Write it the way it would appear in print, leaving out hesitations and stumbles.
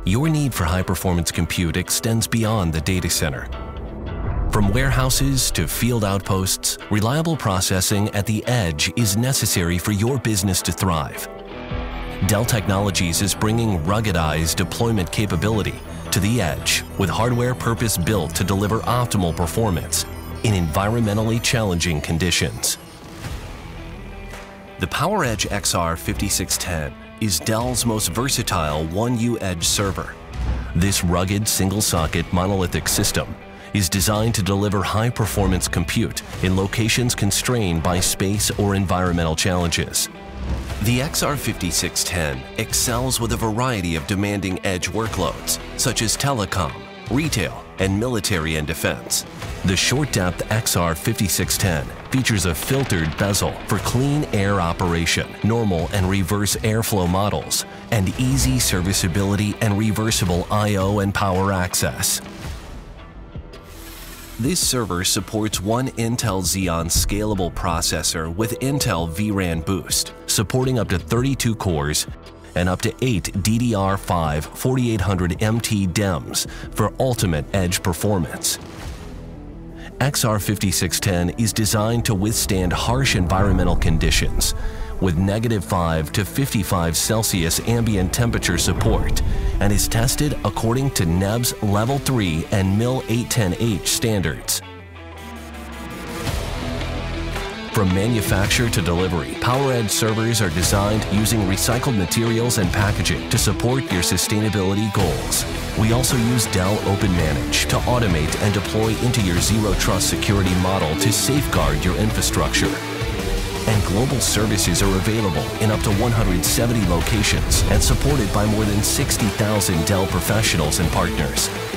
Your need for high-performance compute extends beyond the data center. From warehouses to field outposts, reliable processing at the edge is necessary for your business to thrive. Dell Technologies is bringing ruggedized deployment capability to the edge with hardware purpose-built to deliver optimal performance in environmentally challenging conditions. The PowerEdge XR5610 is Dell's most versatile 1U edge server. This rugged single-socket monolithic system is designed to deliver high-performance compute in locations constrained by space or environmental challenges. The XR5610 excels with a variety of demanding edge workloads, such as telecom, retail, and military and defense. The short-depth XR5610 features a filtered bezel for clean air operation, normal and reverse airflow models, and easy serviceability and reversible I/O and power access. This server supports one Intel Xeon scalable processor with Intel vRAN Boost, supporting up to 32 cores and up to 8 DDR5 4800MT DIMMs for ultimate edge performance. XR5610 is designed to withstand harsh environmental conditions with -5 to 55 Celsius ambient temperature support and is tested according to NEBS Level 3 and MIL 810H standards. From manufacture to delivery, PowerEdge servers are designed using recycled materials and packaging to support your sustainability goals. We also use Dell OpenManage to automate and deploy into your Zero Trust security model to safeguard your infrastructure. And global services are available in up to 170 locations and supported by more than 60,000 Dell professionals and partners.